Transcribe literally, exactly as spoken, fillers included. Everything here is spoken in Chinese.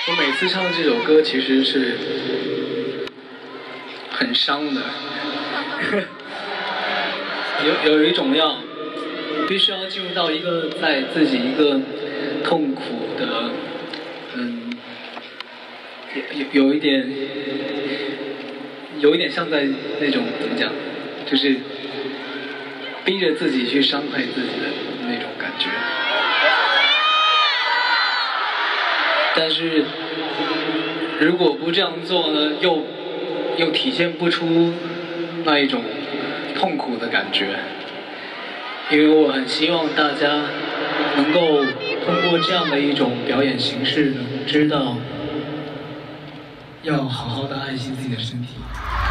我每次唱这首歌其实是很伤的，有有一种要必须要进入到一个在自己一个痛苦的，嗯，有有一点有一点像在那种怎么讲，就是逼着自己去伤害自己的那种感觉。但是如果不这样做呢，又又体现不出那一种痛苦的感觉。因为我很希望大家能够通过这样的一种表演形式，能知道要好好的爱惜自己的身体。